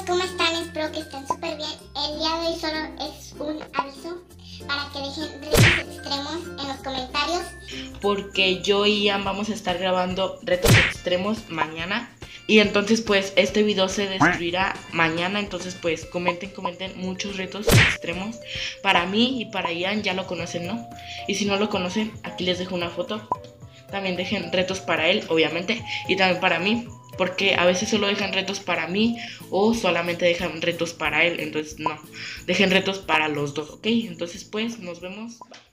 ¿cómo están? Espero que estén súper bien. El día de hoy solo es un aviso para que dejen retos extremos en los comentarios. Porque yo y Ian vamos a estar grabando retos extremos mañana. Y entonces pues este video se destruirá mañana. Entonces pues comenten muchos retos extremos. Para mí y para Ian, ya lo conocen, ¿no? Y si no lo conocen, aquí les dejo una foto. También dejen retos para él, obviamente. Y también para mí. Porque a veces solo dejan retos para mí o solamente dejan retos para él. Entonces no, dejen retos para los dos, ¿ok? Entonces pues nos vemos.